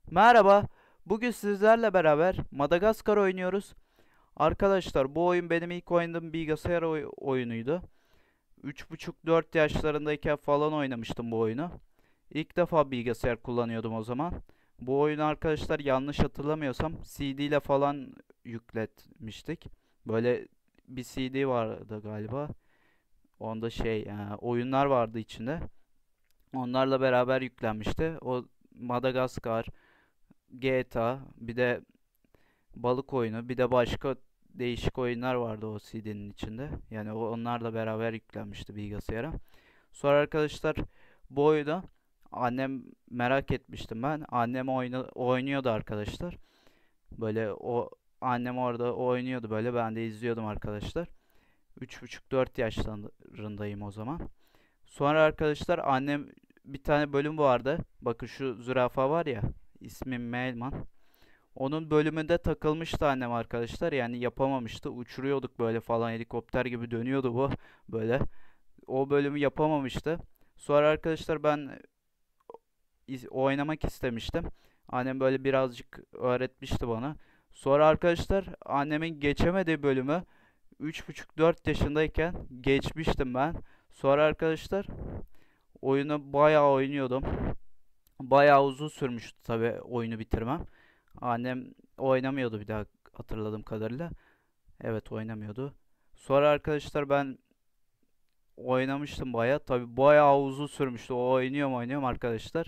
Merhaba, bugün sizlerle beraber Madagaskar oynuyoruz. Arkadaşlar bu oyun benim ilk oynadığım bilgisayar oyunuydu. 3,5-4 yaşlarındayken falan oynamıştım bu oyunu. İlk defa bilgisayar kullanıyordum o zaman. Bu oyunu arkadaşlar yanlış hatırlamıyorsam CD ile falan yükletmiştik. Böyle bir CD vardı galiba. Onda oyunlar vardı içinde. Onlarla beraber yüklenmişti. O Madagaskar, GTA, bir de balık oyunu, bir de başka değişik oyunlar vardı o CD'nin içinde. Yani onlarla beraber yüklenmişti bilgisayara. Sonra arkadaşlar bu oyunu annem merak etmiştim ben. Annem oynuyordu arkadaşlar. Böyle annem orada oynuyordu böyle ben de izliyordum arkadaşlar. 3,5-4 yaşlarındayım o zaman. Sonra arkadaşlar annem bir tane bölüm vardı. Bakın şu zürafa var ya, ismi Melman. Onun bölümünde takılmıştı annem arkadaşlar. Yani yapamamıştı. Uçuruyorduk böyle falan. Helikopter gibi dönüyordu bu. Böyle. O bölümü yapamamıştı. Sonra arkadaşlar ben oynamak istemiştim. Annem böyle birazcık öğretmişti bana. Sonra arkadaşlar annemin geçemediği bölümü 3,5-4 yaşındayken geçmiştim ben. Sonra arkadaşlar oyunu bayağı oynuyordum. Bayağı uzun sürmüştü tabii oyunu bitirmem. Annem oynamıyordu bir daha hatırladığım kadarıyla. Evet oynamıyordu. Sonra arkadaşlar ben oynamıştım bayağı. Tabii bayağı uzun sürmüştü. O oynuyorum arkadaşlar.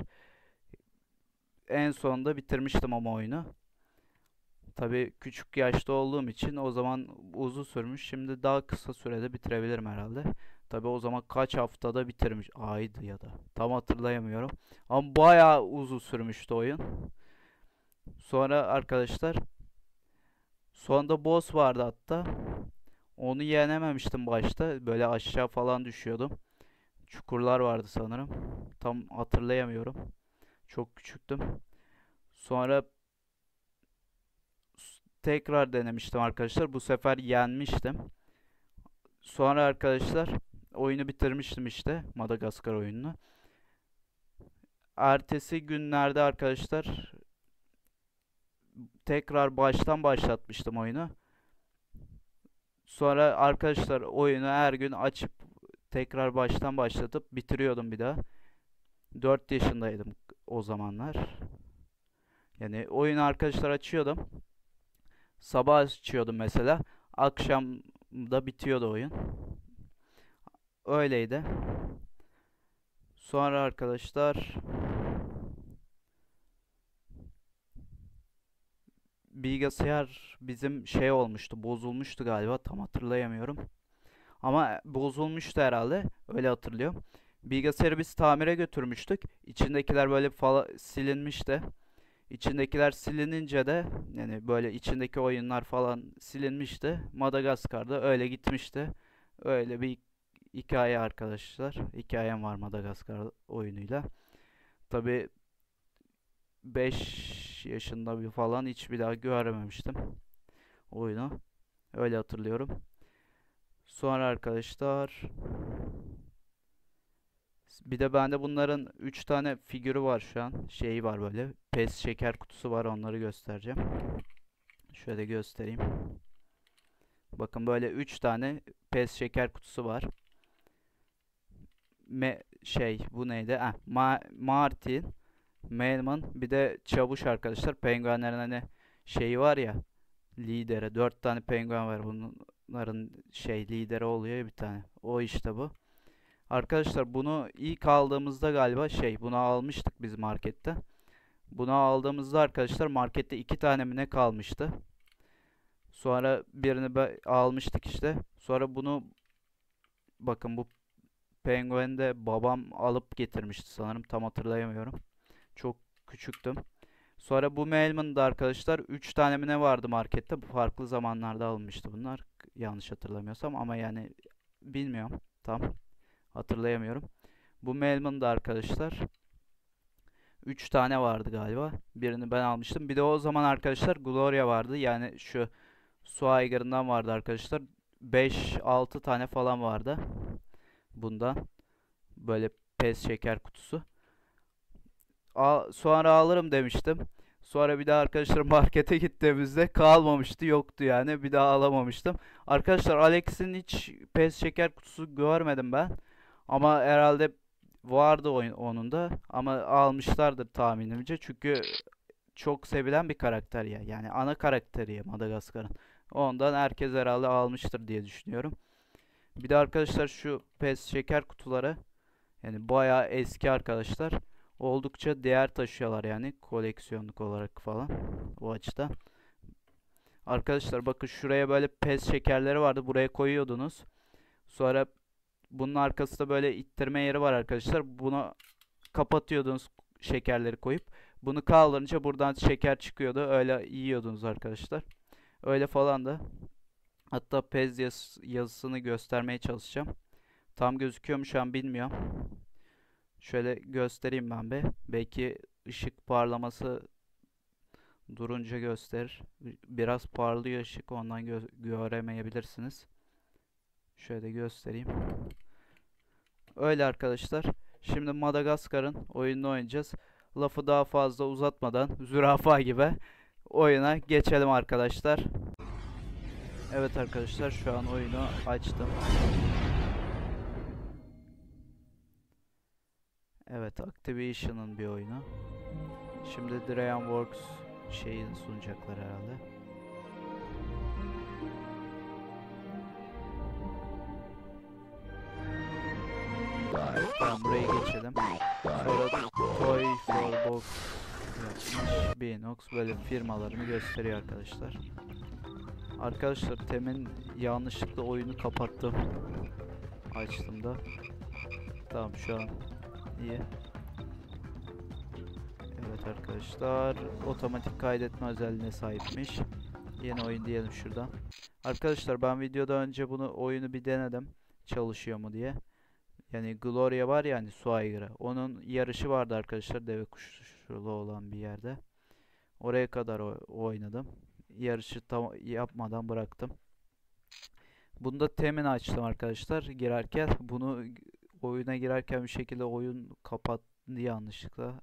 En sonunda bitirmiştim ama oyunu. Tabii küçük yaşta olduğum için o zaman uzun sürmüş. Şimdi daha kısa sürede bitirebilirim herhalde. Tabii o zaman kaç haftada bitirmiş. Aydı ya da. Tam hatırlayamıyorum. Ama bayağı uzun sürmüştü oyun. Sonra arkadaşlar sonunda boss vardı hatta. Onu yenememiştim başta. Böyle aşağı falan düşüyordum. Çukurlar vardı sanırım. Tam hatırlayamıyorum. Çok küçüktüm. Sonra tekrar denemiştim arkadaşlar. Bu sefer yenmiştim. Sonra arkadaşlar oyunu bitirmiştim işte. Madagaskar oyununu. Ertesi günlerde arkadaşlar tekrar baştan başlatmıştım oyunu. Sonra arkadaşlar oyunu her gün açıp tekrar baştan başlatıp bitiriyordum bir daha. 4 yaşındaydım o zamanlar. Yani oyunu arkadaşlar açıyordum. Sabah açıyordum mesela. Akşam da bitiyordu oyun. Öyleydi. Sonra arkadaşlar bilgisayar bizim şey olmuştu. Bozulmuştu galiba. Tam hatırlayamıyorum. Ama bozulmuştu herhalde. Öyle hatırlıyorum. Bilgisayarı biz tamire götürmüştük. İçindekiler böyle silinmişti. İçindekiler silinince de yani böyle içindeki oyunlar falan silinmişti. Madagaskar'da öyle gitmişti. Öyle bir hikaye arkadaşlar. Hikayem var Madagaskar oyunuyla. Tabi 5 yaşında bir falan hiç bir daha görmemiştim oyunu. Öyle hatırlıyorum. Sonra arkadaşlar bir de bende bunların 3 tane figürü var şu an. Şeyi var böyle. Pes şeker kutusu var onları göstereceğim. Şöyle göstereyim. Bakın böyle 3 tane pes şeker kutusu var. Bu neydi? Martin, Melman bir de Çavuş arkadaşlar. Penguenlerin hani şeyi var ya lideri. 4 tane penguen var. Bunların lideri oluyor ya bir tane. O işte bu. Arkadaşlar bunu ilk aldığımızda galiba bunu almıştık biz markette. Bunu aldığımızda arkadaşlar markette 2 tane mi ne kalmıştı. Sonra birini almıştık işte. Sonra bunu bakın bu penguen de babam alıp getirmişti sanırım. Tam hatırlayamıyorum. Çok küçüktüm. Sonra bu Melman'da da arkadaşlar 3 tane mi ne vardı markette. Bu farklı zamanlarda alınmıştı bunlar. Yanlış hatırlamıyorsam ama yani bilmiyorum. Tam hatırlayamıyorum. Bu Melman'da arkadaşlar 3 tane vardı galiba. Birini ben almıştım. Bir de o zaman arkadaşlar Gloria vardı. Yani şu su aygırından vardı arkadaşlar. 5-6 tane falan vardı. Bundan. Böyle pes şeker kutusu. Sonra alırım demiştim. Sonra bir daha arkadaşlar markete gittiğimizde kalmamıştı, yoktu yani. Bir daha alamamıştım. Arkadaşlar Alex'in hiç pes şeker kutusu görmedim ben. Ama herhalde vardı onun da. Ama almışlardır tahminimce. Çünkü çok sevilen bir karakter ya. Yani ana karakteri ya Madagaskar'ın. Ondan herkes herhalde almıştır diye düşünüyorum. Bir de arkadaşlar şu pes şeker kutuları yani bayağı eski arkadaşlar. Oldukça değer taşıyorlar yani koleksiyonluk olarak falan o açıdan. Arkadaşlar bakın şuraya böyle pes şekerleri vardı. Buraya koyuyordunuz. Sonra bunun arkasında böyle ittirme yeri var arkadaşlar. Bunu kapatıyordunuz şekerleri koyup. Bunu kaldırınca buradan şeker çıkıyordu. Öyle yiyordunuz arkadaşlar. Öyle falan da. Hatta pez yazısını göstermeye çalışacağım. Tam gözüküyor mu şu an bilmiyorum. Şöyle göstereyim ben be. Belki ışık parlaması durunca gösterir. Biraz parlıyor ışık, ondan göremeyebilirsiniz. Şöyle göstereyim. Öyle arkadaşlar. Şimdi Madagaskar'ın oyununu oynayacağız. Lafı daha fazla uzatmadan zürafa gibi oyuna geçelim arkadaşlar. Evet arkadaşlar, şu an oyunu açtım. Evet, Activision'ın bir oyunu. Şimdi DreamWorks şeyini sunacaklar herhalde. Tamam, buraya geçelim. Sonra Toy for Box yapmış. Binox böyle firmalarını gösteriyor arkadaşlar. Arkadaşlar temin yanlışlıkla oyunu kapattım. Açtım da. Tamam, şu an iyi. Evet arkadaşlar, otomatik kaydetme özelliğine sahipmiş. Yeni oyun diyelim şuradan. Arkadaşlar ben videoda önce oyunu bir denedim. Çalışıyor mu diye. Yani Gloria var ya hani su aygırı. Onun yarışı vardı arkadaşlar, deve kuşulu olan bir yerde. Oraya kadar oynadım. Yarışı tam yapmadan bıraktım. Bunda temin açtım arkadaşlar girerken. Bunu oyuna girerken bir şekilde oyun kapattı yanlışlıkla.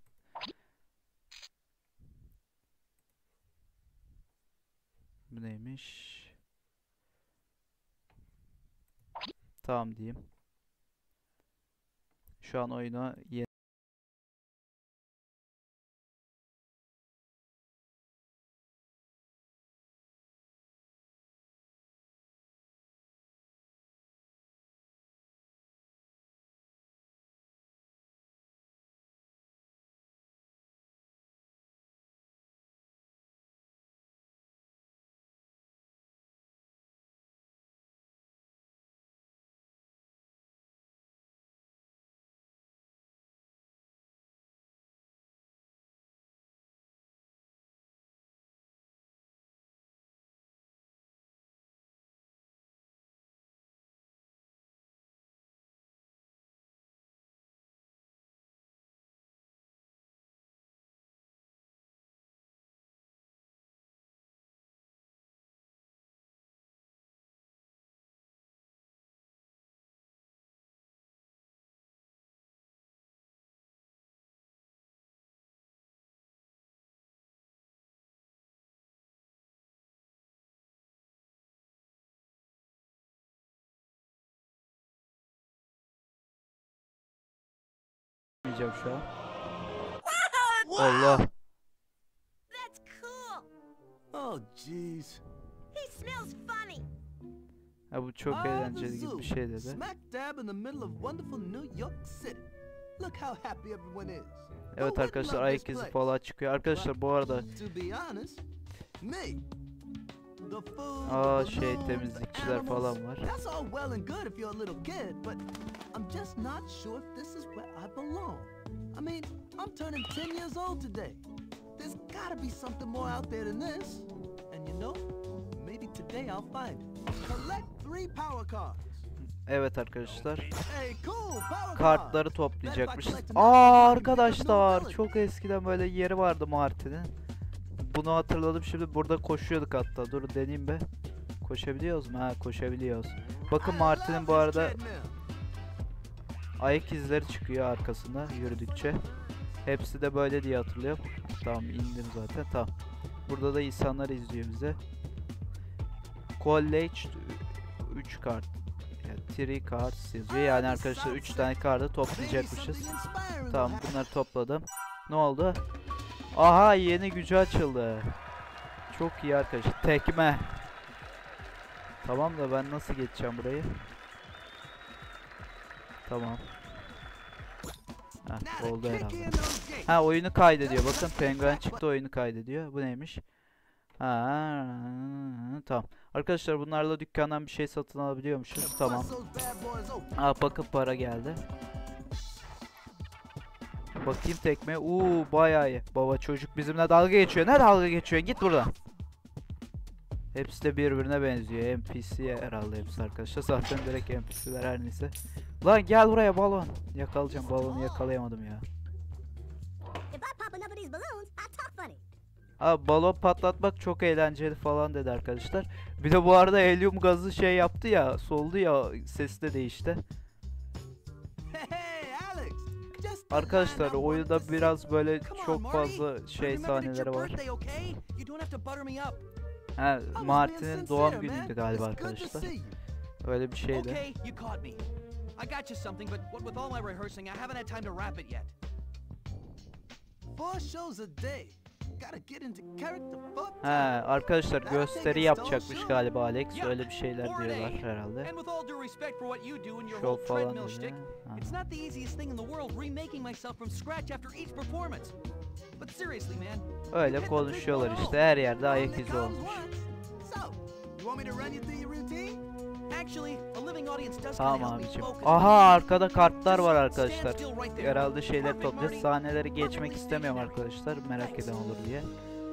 Bu neymiş? Tamam diyeyim. Şu an oyuna yeni oynayacağım şu an. Allah. That's cool. Oh, jeez. He smells funny. Ha, bu çok eğlenceli gibi bir şey dedi. Smack dab in the middle of wonderful New York City. Look how happy everyone is. Evet arkadaşlar, ayak izi falan çıkıyor. Arkadaşlar bu arada To be honest, me. The food, aa the şey balloons, temizlikçiler the falan animals, var. That's all well and good if you're a little kid, but I'm just not sure if this is where I belong. I mean, I'm turning 10 years old today. There's gotta be something more out there than this. And you know, maybe today I'll find it. Collect 3 power cards. Evet arkadaşlar, Hey, cool, power kartları cards. toplayacakmış. That's like Aa collecting arkadaşlar, knowledge. çok eskiden böyle yeri vardı Martin'in. Bunu hatırladım şimdi, burada koşuyorduk hatta. Dur deneyeyim be. Koşabiliyoruz mu? Ha, koşabiliyoruz. Bakın I Martin'in love bu this arada treadmill. ayak izleri çıkıyor arkasında yürüdükçe. Hepsi de böyle diye hatırlıyorum. Tamam indim zaten. Tamam. Burada da insanlar izliyor bize. College 3 kart. Yani 3 cards yazıyor. Yani arkadaşlar 3 tane kartı toplayacakmışız. Tamam bunları topladım. Ne oldu? Aha yeni gücü açıldı. Çok iyi arkadaşlar. Tekme. Tamam da ben nasıl geçeceğim burayı? Tamam. Heh, oldu herhalde. Ha oyunu kaydediyor. Bakın penguen çıktı oyunu kaydediyor. Bu neymiş? Ha tamam. Arkadaşlar bunlarla dükkandan bir şey satın alabiliyormuşuz. Tamam. Bakın para geldi. Bakayım tekme. Bayağı iyi. Baba çocuk bizimle dalga geçiyor. Ne dalga geçiyor? Git buradan. Hepsi de birbirine benziyor. NPC herhalde hepsi arkadaşlar. Zaten direkt NPC'ler her neyse. Lan gel buraya balon. Yakalayacağım. Balonu yakalayamadım ya. Balon patlatmak çok eğlenceli falan dedi arkadaşlar. Bir de bu arada helyum gazı şey yaptı ya. Soldu ya. Sesi de değişti. Arkadaşlar oyunda biraz böyle çok fazla şey sahneleri var. Martin'in doğum günüydü galiba arkadaşlar. Öyle bir şeydi. Arkadaşlar gösteri yapacakmış galiba Alex. Öyle bir şeyler diyorlar herhalde. Show falan dedi. It's not the easiest thing in the world remaking myself from scratch after each performance. But seriously, man. Öyle konuşuyorlar işte her yerde ayak izi olmuş. Tamam abicim. Aha arkada kartlar var arkadaşlar. Herhalde şeyler toplayacağız. Sahneleri geçmek istemiyorum arkadaşlar. Merak eden olur diye.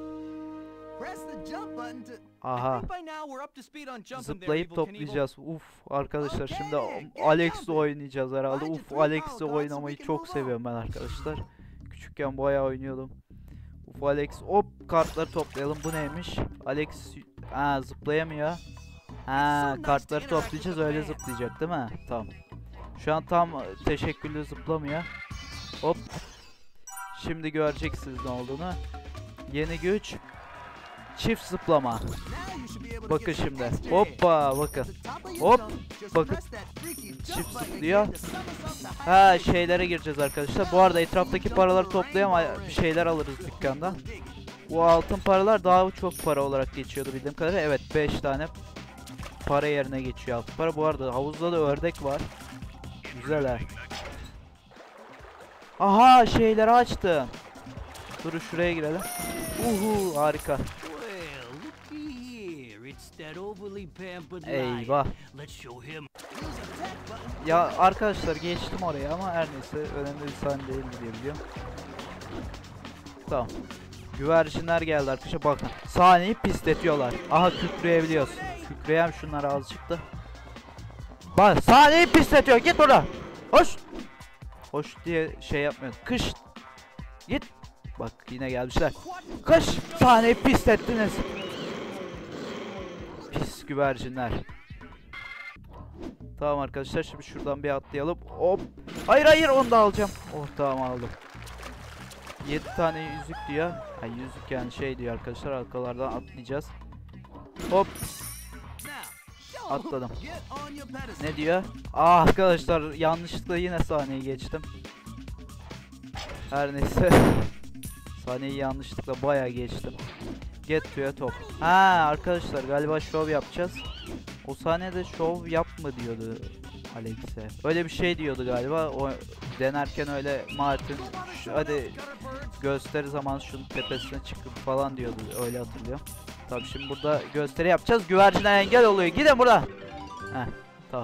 Aha. Zıplayıp toplayacağız. Arkadaşlar şimdi Alex'le oynayacağız herhalde. Alex'le oynamayı çok seviyorum ben arkadaşlar. Küçükken bayağı oynuyordum. Alex hop kartları toplayalım. Bu neymiş? Alex zıplayamıyor. Kartları toplayacağız öyle zıplayacak değil mi? Tamam. Şu an tam teşekkürlü zıplamıyor. Hop. Şimdi göreceksiniz ne olduğunu. Yeni güç. Çift zıplama. Bakın şimdi. Hoppa bakın. Hop. Bakın. Çift zıplıyor. Şeylere gireceğiz arkadaşlar. Bu arada etraftaki paraları toplayalım. Bir şeyler alırız dükkandan. Bu altın paralar daha çok para olarak geçiyordu bildiğim kadarıyla. Evet 5 tane para yerine geçiyor altın para. Bu arada havuzda da ördek var. Güzel ha. Aha şeyleri açtım. Dur şuraya girelim. Harika. Eyvah. Ya arkadaşlar geçtim oraya ama her neyse önemli bir sahne değil diye biliyorum. Tamam. Güvercinler geldi arkadaşlar bakın. Sahneyi pisletiyorlar. Aha kükreyebiliyoruz. Kükreyem şunlar azıcık da. Bak sahneyi pisletiyor git buradan. Hoş. Hoş diye şey yapmıyor. Kış. Git. Bak yine gelmişler. Kış. Sahneyi pislettiniz. Pis güvercinler. Tamam arkadaşlar şimdi şuradan bir atlayalım. Hop. Hayır onu da alacağım. Tamam aldım. 7 tane yüzük diyor. Yüzük yani şey diyor arkadaşlar arkalardan atlayacağız. Hop. Atladım. Ne diyor? Arkadaşlar yanlışlıkla yine sahneyi geçtim. Her neyse. Sahneyi yanlışlıkla bayağı geçtim. Get to a top. Arkadaşlar galiba şov yapacağız. O sahnede şov yapma diyordu Alex'e. Öyle bir şey diyordu galiba. O denerken öyle Martin hadi gösteri zaman şunun tepesine çıkıp falan diyordu. Öyle hatırlıyorum. Tabii şimdi burada gösteri yapacağız. Güvercinler engel oluyor. Gidin buradan. Tamam.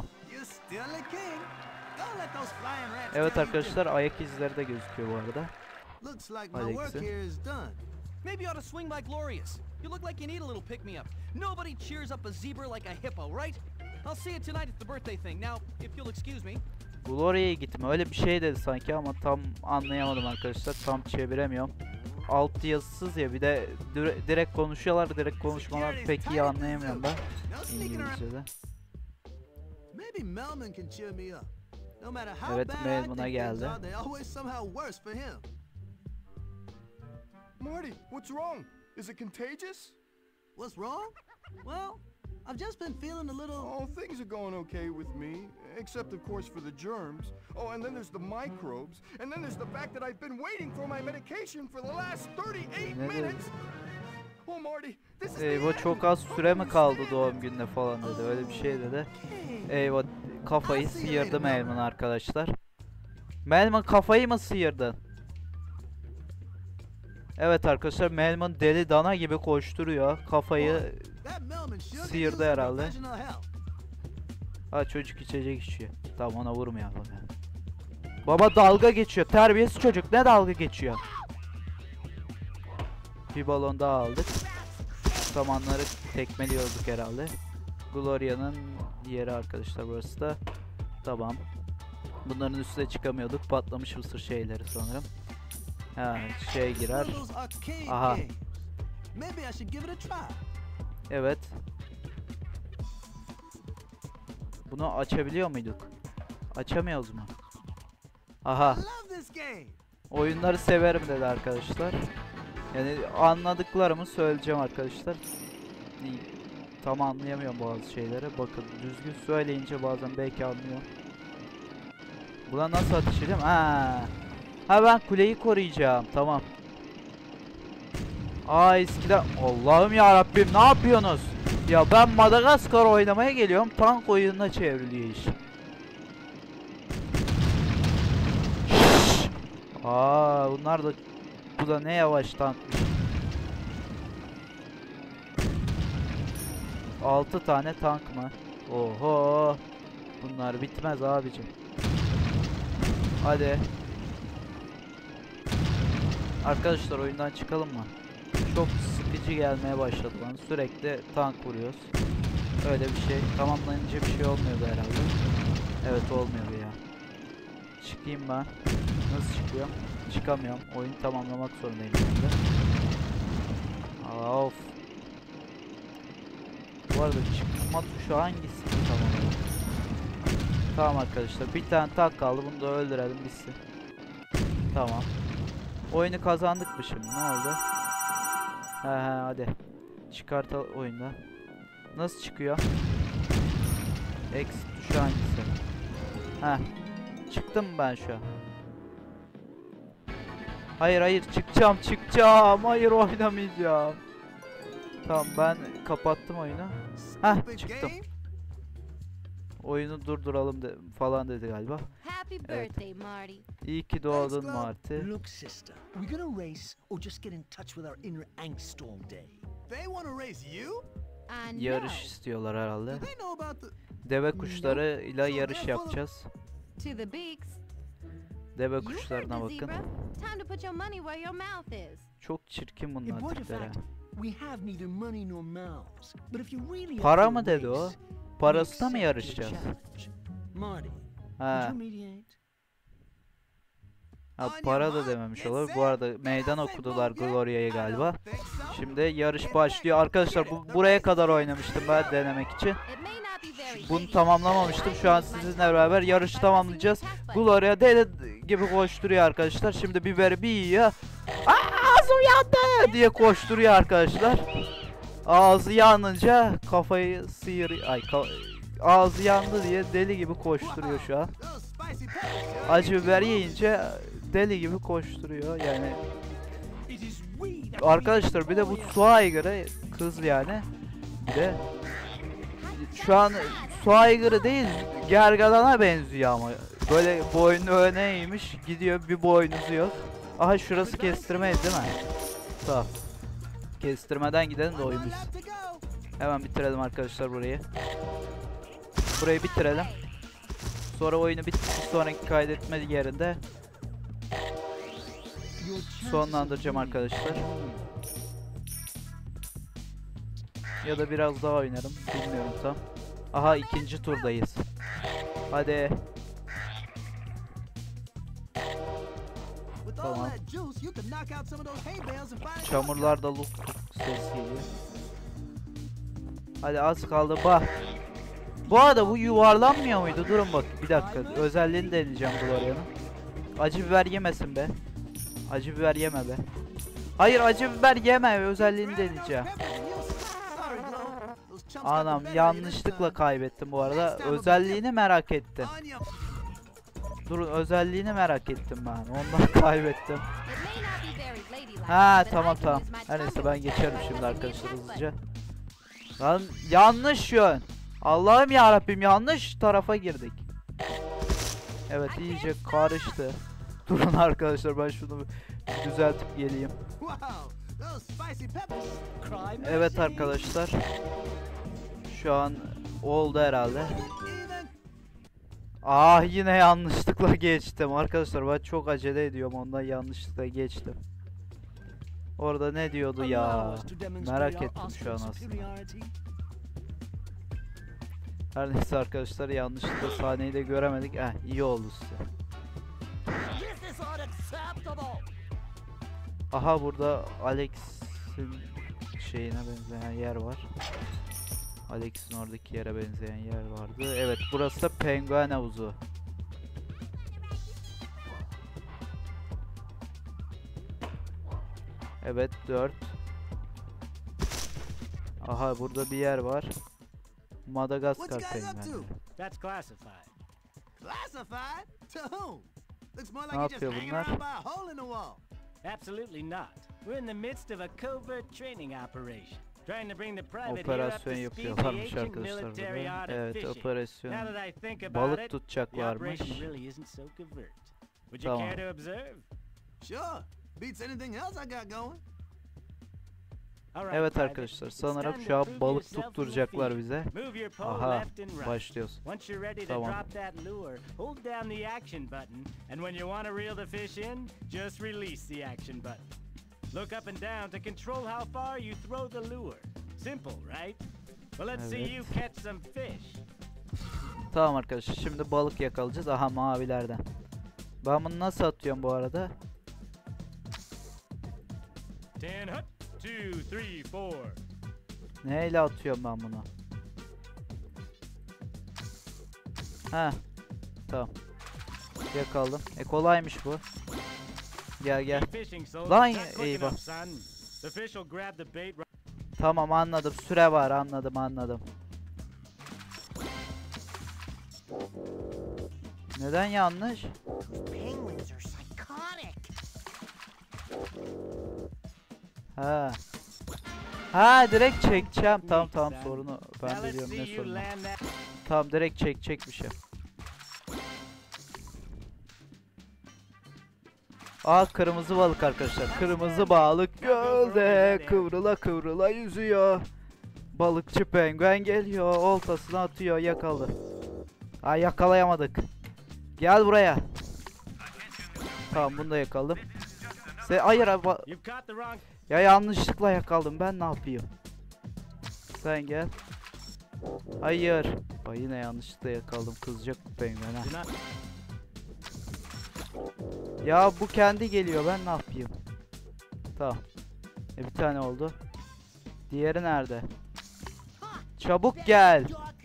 Evet arkadaşlar ayak izleri de gözüküyor bu arada. Alex'in. Maybe you ought to swing by Glorious. You look like you need a little pick-me-up. Nobody cheers up a zebra like a hippo, right? I'll see you tonight at the birthday thing. Now, if you'll excuse me. Gloria'ya gitme. Öyle bir şey dedi sanki ama tam anlayamadım arkadaşlar. Tam çeviremiyorum. Alt yazısız ya bir de direkt konuşuyorlar. Direkt konuşmalar pek iyi anlayamıyorum ben. İngilizce'de. Evet Melman'a geldi. Marty, what's wrong? Is it contagious? What's wrong? Well, I've just been feeling a little... Oh, things are going okay with me, except of course for the germs. Oh, and then there's the microbes, and then there's the fact that I've been waiting for my medication for the last 38 minutes. Oh Marty, this is the Eyvah, end. çok az süre mi kaldı doğum gününe falan dedi. Öyle bir şey dedi. Eyvah, kafayı sıyırdı Melman arkadaşlar. Melman, kafayı mı sıyırdın? Evet arkadaşlar, Melman deli dana gibi koşturuyor. Kafayı That Melman sure could sıyırdı use some herhalde. professional help. Ha, çocuk içecek içiyor. Tamam, ona vurmayalım yani. Baba dalga geçiyor. Terbiyesiz çocuk, ne dalga geçiyor? Bir balon daha aldık. Samanları tekmeliyorduk herhalde. Gloria'nın yeri arkadaşlar burası da. Tamam. Bunların üstüne çıkamıyorduk. Patlamış mısır şeyleri sanırım. Ha, şey It's girer. one of those arcade Aha. games. Maybe I should give it a try. Evet. Bunu açabiliyor muyduk? Açamıyoruz mu? Aha. I love this game. Oyunları severim dedi arkadaşlar. Yani anladıklarımı söyleyeceğim arkadaşlar. Tam anlayamıyorum bazı şeyleri. Bakın, düzgün söyleyince bazen belki anlıyor. Buna nasıl ateş edeyim? Ha, ben kuleyi koruyacağım. Tamam. Aa, eskiden Allah'ım ya Rabbim, ne yapıyorsunuz? Ya ben Madagaskar oynamaya geliyorum, tank oyununa çevriliyor iş. Şşş! Aa, bunlar da, bu da ne yavaş tankmış. 6 tane tank mı? Oho! Bunlar bitmez abicim. Hadi. Arkadaşlar, oyundan çıkalım mı? Çok sıkıcı gelmeye başladı bana. Sürekli tank vuruyoruz. Öyle bir şey. Tamamlanınca bir şey olmuyordu herhalde. Evet, olmuyordu ya. Çıkayım ben. Nasıl çıkıyor? Çıkamıyorum. Oyunu tamamlamak zorundayım şimdi. Of. Bu arada çıkma tuşu hangisi? Tamam. Tamam arkadaşlar. Bir tane tank kaldı. Bunu da öldürelim bitsin. Tamam. Oyunu kazandık mı şimdi? Ne oldu? He hadi. Çıkartalım oyunda. Nasıl çıkıyor? X tuşu hangisi? Heh. Çıktım ben şu an. Hayır çıkacağım. Hayır, oynamayacağım. Tamam, ben kapattım oyunu. Heh, Stupid çıktım. game. Oyunu durduralım falan dedi galiba. Happy Evet. birthday, Marty. İyi ki doğdun Club. Marty. Look, sister, we're gonna race or just get in touch with our inner angst all day. They want to race you? I know. Yarış istiyorlar herhalde. Do they know about the... Deve kuşları ile yarış yapacağız. To the beaks. Deve You heard kuşlarına the bakın. zebra. Time to put your money where your mouth is. Çok çirkin In bunlar point of tipleri. fact, we have neither money nor mouths. But if you really Para up for mı a dedi o? race, Parasına mı we accept yarışacağız? your challenge. Marty, would Ha. you mediate? Ha, On your para da mark, dememiş get olur. set, Bu arada get meydan out, say okudular boom, yeah. Gloria'yı I galiba. don't think so. Şimdi yarış başlıyor. Arkadaşlar, buraya kadar oynamıştım ben denemek için. It may not be very Bunu pretty, tamamlamamıştım. Şu an sizinle beraber yarışı tamamlayacağız. Gloria deli gibi koşturuyor arkadaşlar. Şimdi biberi bir yiyor. Ağzım yandı diye koşturuyor arkadaşlar. Ağzı yanınca kafayı ağzı yandı diye deli gibi koşturuyor şu an. Those spicy peppers, Acı biber yiyince deli gibi koşturuyor yani. It is we that Arkadaşlar, bir de bu su aygırı kız yani. Bir de şu an su aygırı değil, gergedana benziyor ama. Böyle boynu öne eğmiş gidiyor, bir boynuzu yok. Aha, şurası kestirmeyiz değil mi? Tamam. Kestirmeden gidelim de oyun one bitsin. lap to go. Hemen bitirelim arkadaşlar burayı. Burayı bitirelim. Sonra oyunu bittikten sonraki kaydetme yerinde your chances sonlandıracağım of arkadaşlar. winning. Ya da biraz daha oynarım. Bilmiyorum tam. Aha, ikinci turdayız. Hadi. With all Tamam. that juice, you could knock out some of those hay bales and find Çamurlarda luk ses geliyor. Hadi az kaldı bak. Bu arada bu yuvarlanmıyor muydu? Durun bak bir dakika. Özelliğini deneyeceğim Gloria'nın. Acı biber yemesin be. Acı biber yeme be. Hayır, acı biber yeme, özelliğini deneyeceğim. Sorry, Glow. Those chumps got the Anam better of you this yanlışlıkla time. kaybettim bu arada. Özelliğini merak ettim. On your Durun, özelliğini merak ettim ben. Ondan kaybettim. It may not be very ladylike, Ha but I tamam can tamam. use my Her neyse tongue ben geçerim şimdi pressing the arkadaşlar attack hızlıca. Lan yanlış yön. Allah'ım ya Rabbim, yanlış tarafa girdik. Evet, iyice karıştı. Durun arkadaşlar, ben şunu bir düzeltip geleyim. Wow, those spicy peppers. Crime Evet arkadaşlar. Şu an oldu herhalde. Even. Ah, yine yanlışlıkla geçtim arkadaşlar. Ben çok acele ediyorum, ondan yanlışlıkla geçtim. Orada ne diyordu ya? Allow us to demonstrate Merak our ettim şu an Austrian aslında. superiority. Her neyse arkadaşlar, yanlışlıkla sahneyi de göremedik. İyi oldu size. This is unacceptable. Aha, burada Alex'in şeyine benzeyen yer var. Alex'in oradaki yere benzeyen yer vardı. Evet, burası da penguen havuzu. Evet, 4. Aha, burada bir yer var. Madagaskar What you guys up to? penguenleri. That's classified. Classified? To whom? Looks more like Ne you're just yapıyor hanging bunlar? around by a hole in the wall. Absolutely not. We're in the midst of a covert training operation. Trying to bring the private here up Operasyon to speed the yapıyorlarmış ancient arkadaşlar military burada. art of Evet, fishing. operasyon Now that I think about balık it, the tutacaklarmış. operation really isn't so covert. Would you Tamam. care to observe? Sure. Beats anything else I got going. All right, Evet Private. arkadaşlar, It's sanırım time şu to an prove balık yourself in the tutturacaklar field. bize. Move your pole Aha, left and right. başlıyoruz. Once you're ready to Tamam. drop that lure, hold down the action button, and when you want to reel the fish in, just release the action button. Look up and down to control how far you throw the lure. Simple, right? Well, let's see you Evet. catch some fish. Tamam arkadaşlar, şimdi balık yakalayacağız. Aha, mavilerden. Ben bunu nasıl atıyorum bu arada? 10 hut, 2, 3, 4. Neyle atıyorum ben bunu? Ha, tamam. Yakaladım. Kolaymış bu. Gel gel. Keep fishing, soldier. Lan Not quick eyvah. enough, son. The fish will grab the bait right. Tamam, anladım. Süre var, anladım. Neden yanlış? Penguins are psychotic. Ha. Ha, direkt çekeceğim. Tamam, sorunu ben Now de let's diyorum see ne you sorunu. land that. Tamam, direkt çekecekmişim. Kırmızı balık arkadaşlar. Kırmızı balık gölde kıvrıla kıvrıla yüzüyor. Balıkçı penguen geliyor, oltasını atıyor, yakaladı. Yakalayamadık. Gel buraya. Tamam, bunu da yakaladım. Hayır abi, You've caught the wrong. ya yanlışlıkla yakaladım, ben ne yapayım? Sen gel. Hayır. Yine yanlışlıkla yakaladım, kızacak bu penguen ha. Do not. Ya bu kendi geliyor, ben ne yapayım? Tamam. Bir tane oldu. Diğeri nerede? Çabuk gel.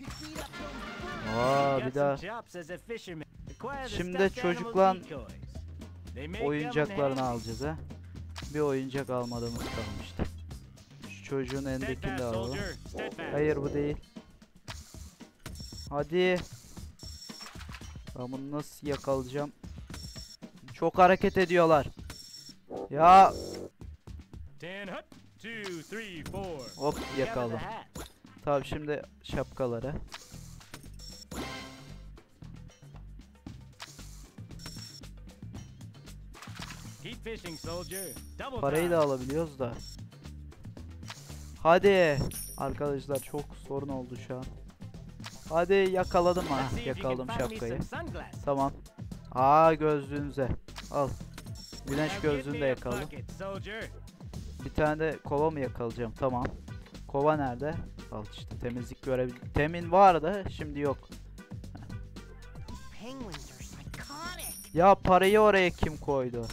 Bir Got daha some chops as a fisherman. Acquire the Şimdi stuffed çocukla animal decoys. They make them in oyuncaklarını handy. alacağız ha. Bir oyuncak almadığımız kalmıştı. Şu çocuğun elindekini de Steadfast, alalım. soldier. Steadfast. Hayır, bu değil. Hadi. Ben bunu nasıl yakalayacağım? Çok hareket ediyorlar. Ya 10 hut, 2, 3, 4. hop, Gather the yakaladım. hat. Tamam, şimdi şapkaları. Keep fishing, soldier. Double Parayı time. da alabiliyoruz da. Hadi. Arkadaşlar, çok sorun oldu şu an. Hadi, yakaladım ha. Let's see if you can Yakaladım find me şapkayı. some sunglasses. Tamam. Gözlüğünüze. Al. Güneş Now give gözlüğünü de me a yakaladım. bucket, soldier. Bir tane de kova mı yakalayacağım? Tamam. Kova nerede? Al işte, temizlik görebil. Temin vardı, şimdi yok. Penguins are psychotic. Ya parayı oraya kim koydu?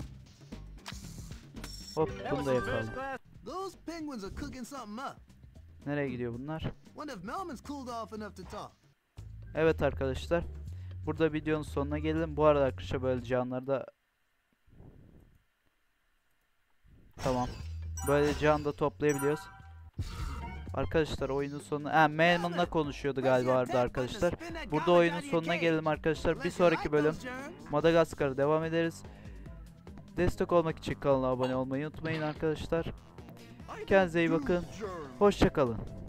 Hop, That bunu was da some first yakaladım. class. Those penguins are cooking something up. Nereye gidiyor bunlar? Wonder if Melman's cooled off enough to talk. Evet arkadaşlar. Burada videonun sonuna gelelim. Bu arada arkadaşlar, böyle canlarda Tamam. Böyle can da toplayabiliyoruz. Arkadaşlar oyunun sonu... Maymun'la konuşuyordu galiba arada arkadaşlar. Burada oyunun sonuna gelelim arkadaşlar. Bir sonraki bölüm Madagaskar'a devam ederiz. Destek olmak için kanala abone olmayı unutmayın arkadaşlar. Kendinize iyi bakın. Hoşça kalın.